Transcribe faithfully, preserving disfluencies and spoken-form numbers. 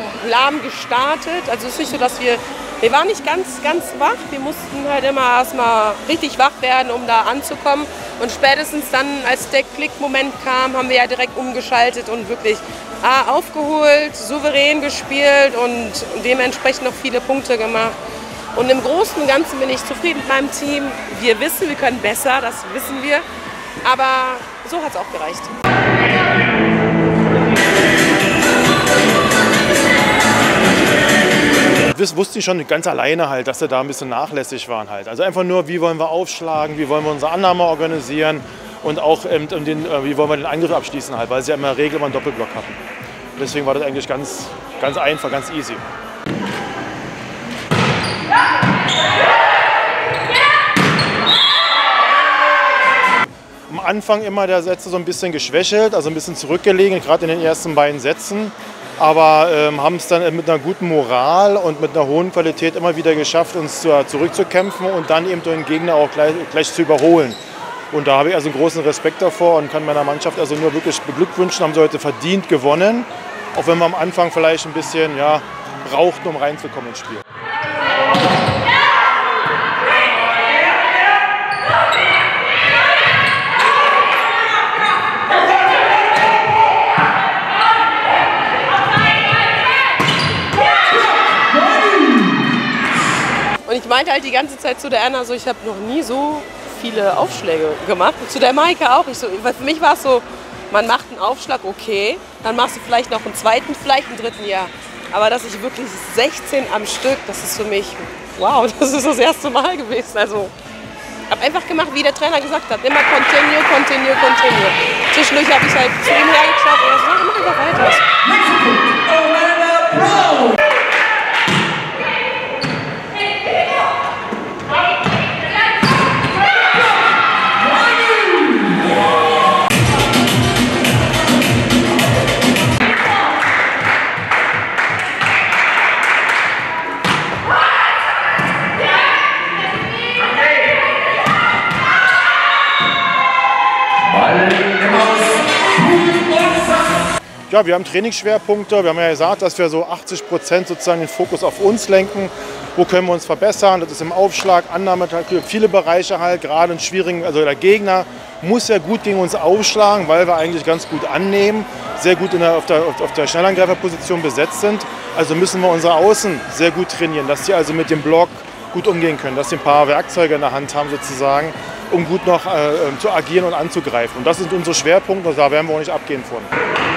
lahm gestartet. Also es ist nicht so, dass wir, wir waren nicht ganz, ganz wach. Wir mussten halt immer erstmal richtig wach werden, um da anzukommen. Und spätestens dann, als der Klickmoment kam, haben wir ja direkt umgeschaltet und wirklich A, aufgeholt, souverän gespielt und dementsprechend noch viele Punkte gemacht. Und im Großen und Ganzen bin ich zufrieden mit meinem Team. Wir wissen, wir können besser, das wissen wir. Aber so hat es auch gereicht. Wir wussten schon ganz alleine halt, dass wir da ein bisschen nachlässig waren halt. Also einfach nur, wie wollen wir aufschlagen, wie wollen wir unsere Annahme organisieren und auch ähm, den, äh, wie wollen wir den Angriff abschließen halt, weil sie ja immer in der Regel immer einen Doppelblock hatten. Deswegen war das eigentlich ganz, ganz einfach, ganz easy. Am Anfang immer der Sätze so ein bisschen geschwächelt, also ein bisschen zurückgelegen, gerade in den ersten beiden Sätzen. Aber ähm, haben es dann mit einer guten Moral und mit einer hohen Qualität immer wieder geschafft, uns zu, zurückzukämpfen und dann eben den Gegner auch gleich, gleich zu überholen. Und da habe ich also einen großen Respekt davor und kann meiner Mannschaft also nur wirklich beglückwünschen, haben sie heute verdient gewonnen. Auch wenn wir am Anfang vielleicht ein bisschen ja, brauchten, um reinzukommen ins Spiel. Und ich meinte halt die ganze Zeit zu der Anna so, ich habe noch nie so viele Aufschläge gemacht. Und zu der Maike auch. Ich so, weil für mich war es so, man macht einen Aufschlag, okay, dann machst du vielleicht noch einen zweiten, vielleicht einen dritten, ja. Aber dass ich wirklich sechzehn am Stück, das ist für mich, wow, das ist das erste Mal gewesen. Also, ich habe einfach gemacht, wie der Trainer gesagt hat, immer continue, continue, continue. Zwischendurch habe ich halt zu ihm hergeschaut und so, mach einfach weiter. Ja, wir haben Trainingsschwerpunkte. Wir haben ja gesagt, dass wir so achtzig Prozent sozusagen den Fokus auf uns lenken. Wo können wir uns verbessern? Das ist im Aufschlag, Annahme, viele Bereiche halt, gerade in schwierigen, also der Gegner muss ja gut gegen uns aufschlagen, weil wir eigentlich ganz gut annehmen, sehr gut in der, auf der, auf der Schnellangreiferposition besetzt sind. Also müssen wir unsere Außen sehr gut trainieren, dass sie also mit dem Block gut umgehen können, dass sie ein paar Werkzeuge in der Hand haben sozusagen, um gut noch äh, zu agieren und anzugreifen. Und das sind unsere Schwerpunkte und da werden wir auch nicht abgehen von.